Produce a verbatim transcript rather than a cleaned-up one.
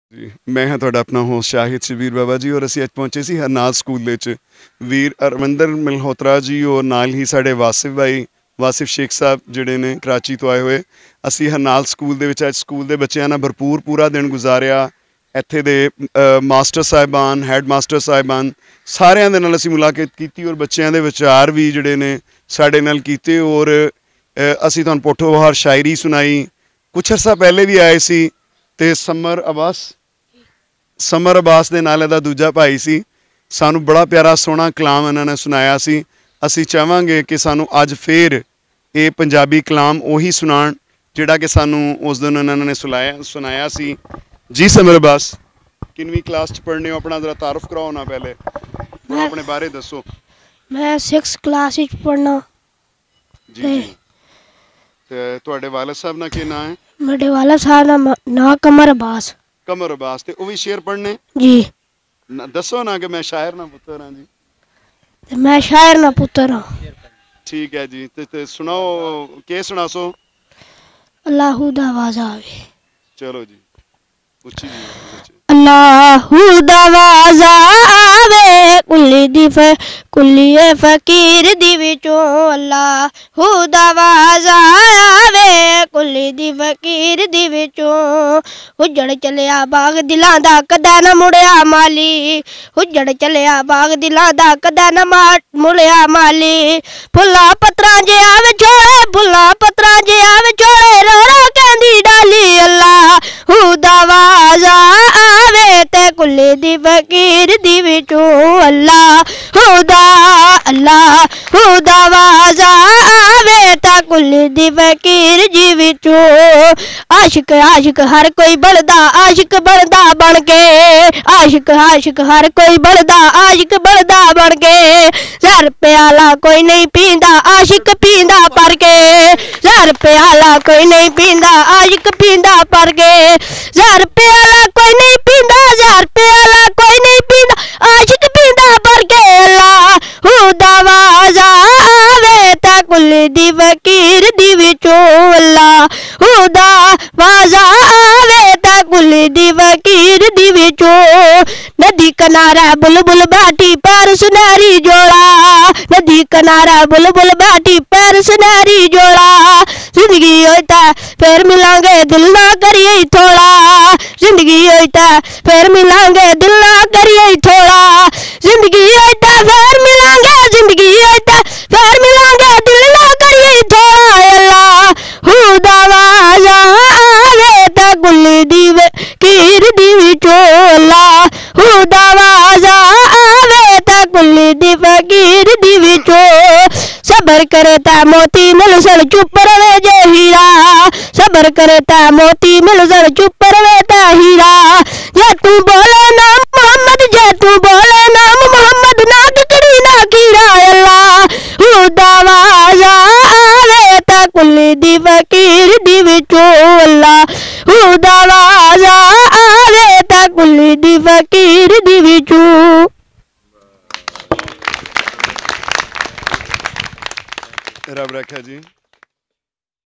जी मैं हाँ तुहाडा अपना होस्ट शाहिद शबीर बाबा जी और असीं अज पहुंचे सी हरनाल स्कूल दे विच वीर अरविंदर मल्होत्रा जी और नाल ही साडे वासिफ भाई वासिफ शेख साहब जिहड़े ने कराची तो आए हुए असीं हरनाल स्कूल दे विच अज स्कूल दे बच्चिआं नाल भरपूर पूरा दिन गुजारिया। ਇੱਥੇ ਦੇ ਮਾਸਟਰ ਸਾਹਿਬਾਨ ਹੈਡ ਮਾਸਟਰ ਸਾਹਿਬਾਨ ਸਾਰਿਆਂ ਦੇ ਨਾਲ ਅਸੀਂ ਮੁਲਾਕਾਤ ਕੀਤੀ ਔਰ ਬੱਚਿਆਂ ਦੇ ਵਿਚਾਰ ਵੀ ਜਿਹੜੇ ਨੇ ਸਾਡੇ ਨਾਲ ਕੀਤੇ ਔਰ ਅਸੀਂ ਤੁਹਾਨੂੰ ਪੋਠੋ ਬਹਾਰ ਸ਼ਾਇਰੀ ਸੁਣਾਈ। ਕੁਛ ਅਰਸਾ ਪਹਿਲੇ ਵੀ ਆਏ ਸੀ ਤੇ ਸਮਰ ਅਬਾਸ ਸਮਰ ਅਬਾਸ ਦੇ ਨਾਲ ਇਹਦਾ ਦੂਜਾ ਭਾਈ ਸੀ। ਸਾਨੂੰ ਬੜਾ ਪਿਆਰਾ ਸੋਹਣਾ ਕਲਾਮ ਇਹਨਾਂ ਨੇ ਸੁਣਾਇਆ ਸੀ। ਅਸੀਂ ਚਾਹਾਂਗੇ ਕਿ ਸਾਨੂੰ ਅੱਜ ਫੇਰ ਇਹ ਪੰਜਾਬੀ ਕਲਾਮ ਉਹੀ ਸੁਣਾਉਣ ਜਿਹੜਾ ਕਿ ਸਾਨੂੰ ਉਸ ਦਿਨ ਇਹਨਾਂ ਨੇ ਸੁਣਾਇਆ ਸੁਣਾਇਆ ਸੀ। जी समर अब्बास किनवी क्लास च पढ़ने हो अपना जरा तारुफ कराओ ना पहले मैं अपने बारे दसो। मैं सिक्स क्लास च पढ़ना जी जी ते ਤੁਹਾਡੇ वालिद साहब ना के ना है? मेरे वालिद साहब ना ना कमर अब्बास। कमर अब्बास ते वो भी शेर पढ़ने जी ना दसो ना कि मैं शायर ना पुत्र हां जी ते मैं शायर ना पुत्र हां। ठीक है जी ते, ते सुनाओ के सुनासो। अल्लाहू दा आवाज आवे चलो जी अल्लाहू दा आवाज आवे कुल्ली दी फ कुल्लीए फकीर दी विचों अल्लाहू दा आवाज आवे कुल्ली दी फकीर दी विचों उजड़ चलिया बाग दिलां दा कदा ना मुड़िया माली उजड़ चलिया बाग दिलां दा कदा ना मुड़िया माली फुल्ला पत्तरां जे आवे छोड़े फुल्ला पत्तरां जे आवे छोड़े रोड़ा कहंदी डाली अल्लाहू दा आवाज आवे ते कुल्ली दी फकीर दी विचों अल्लाहू दा अल्लाहू दा आवाज आवे ते कुल्ली दी फकीर जी विचों आशिक आशिक हर कोई बनदा आशिक बनदा बन के आशिक आशिक हर कोई बनदा आशिक बनदा बन के ज़र प्याला कोई नहीं पींदा आशिक पींदा पर के ज़र प्याला कोई नहीं पींदा आशिक पींदा पर के ज़र प्याला कोई नहीं पींदा ज़र प्याला कोई नहीं पींदा आशिक पींदा पर के अल्लाहू दा आवाज आवे ता कुल्ली दी फकीर दी विचों अल्लाहू दा आवाज आवे ता कुल्ली दी फकीर दी विचों नदी किनारा बुलबुल बैठी पैर सुनहरी जोड़ा नदी किनारा बुलबुल बैठी पैर सुनहरी जोड़ा जिंदगी होता फिर मिलांगे दिल ना करिए थोड़ा जिंदगी होता फिर मिलांगे दिल ना करिए थोड़ा जिंदगी होता फिर मिलांगे जिंदगी होता फिर मिलांगे दिल ना करिए थोड़ा अल्लाहू दा आवाज आवे ता कुल्ली दी फकीर दी विचों अल्लाहू दा आवाज आवे ता कुल्ली दी फकीर दी विचों सबर करता मोती मिल सन चुप रवे जे हीरा सबर करता मोती मिल सन चुप रवे ता हीरा जे तू बोले नाम मोहम्मद जे तू बोले नाम मोहम्मद ना टिकड़ी ना कीड़ा अल्लाहू दा आवाज आवे ता कुल्ली दी फकीर दी विचों अल्लाहू दा आवाज आवे ता कुल्ली दी फकीर दी विचों। रब रखा जी।